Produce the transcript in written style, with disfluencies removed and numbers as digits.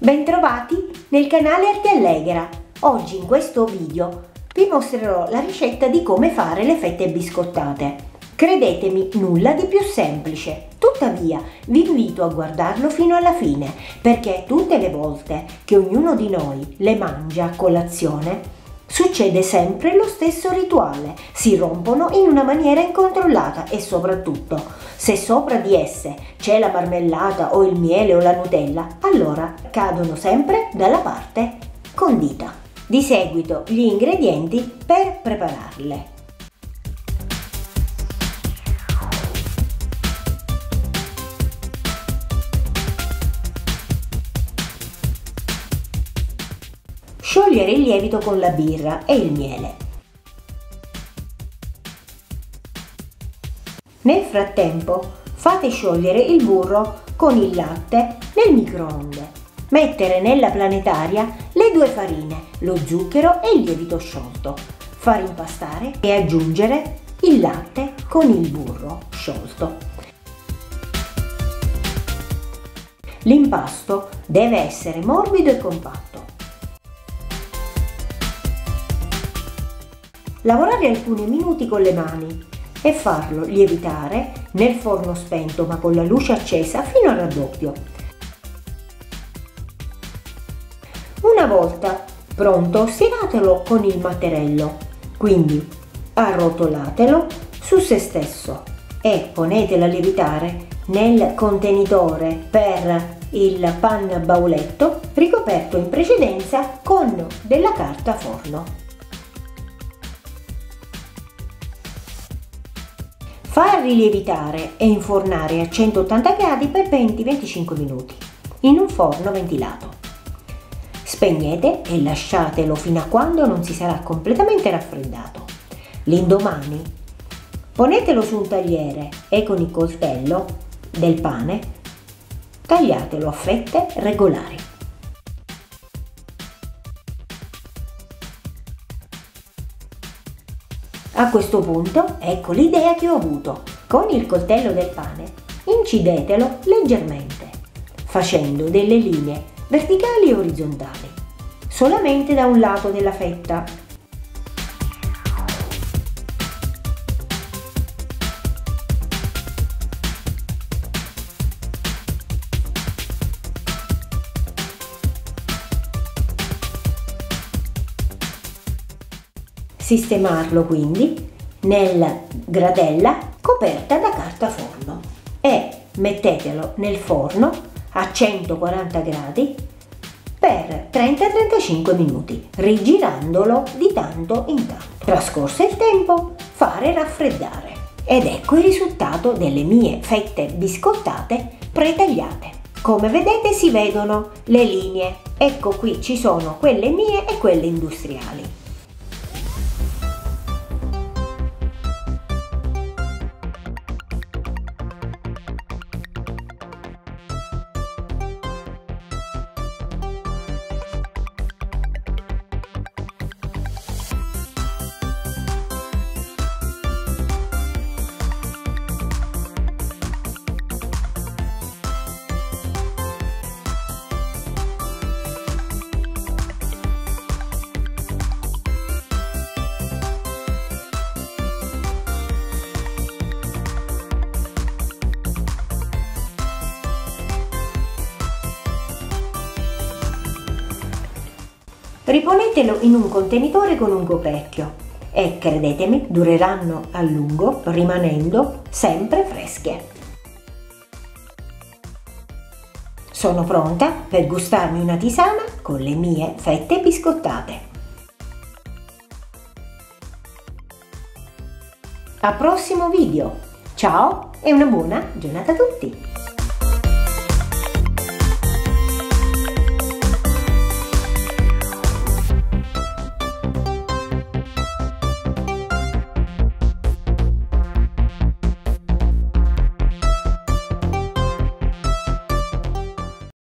Bentrovati nel canale Arte Allegra. Oggi in questo video vi mostrerò la ricetta di come fare le fette biscottate. Credetemi, nulla di più semplice. Tuttavia vi invito a guardarlo fino alla fine, perché tutte le volte che ognuno di noi le mangia a colazione succede sempre lo stesso rituale, si rompono in una maniera incontrollata e soprattutto, se sopra di esse c'è la marmellata o il miele o la Nutella, allora cadono sempre dalla parte condita. Di seguito gli ingredienti per prepararle. Sciogliere il lievito con la birra e il miele. Nel frattempo fate sciogliere il burro con il latte nel microonde. Mettere nella planetaria le due farine, lo zucchero e il lievito sciolto. Far impastare e aggiungere il latte con il burro sciolto. L'impasto deve essere morbido e compatto. Lavorare alcuni minuti con le mani e farlo lievitare nel forno spento ma con la luce accesa fino al raddoppio. Una volta pronto, stiratelo con il matterello, quindi arrotolatelo su se stesso e ponetelo a lievitare nel contenitore per il pan bauletto ricoperto in precedenza con della carta forno. Far lievitare e infornare a 180 gradi per 20-25 minuti in un forno ventilato. Spegnete e lasciatelo fino a quando non si sarà completamente raffreddato. L'indomani ponetelo su un tagliere e con il coltello del pane tagliatelo a fette regolari. A questo punto ecco l'idea che ho avuto. Con il coltello del pane incidetelo leggermente, facendo delle linee verticali e orizzontali, solamente da un lato della fetta. Sistemarlo quindi nella gradella coperta da carta forno e mettetelo nel forno a 140 gradi per 30-35 minuti, rigirandolo di tanto in tanto. Trascorso il tempo, fare raffreddare. Ed ecco il risultato delle mie fette biscottate pretagliate. Come vedete si vedono le linee, ecco qui ci sono quelle mie e quelle industriali. Riponetelo in un contenitore con un coperchio e credetemi, dureranno a lungo rimanendo sempre fresche. Sono pronta per gustarmi una tisana con le mie fette biscottate. Al prossimo video! Ciao e una buona giornata a tutti!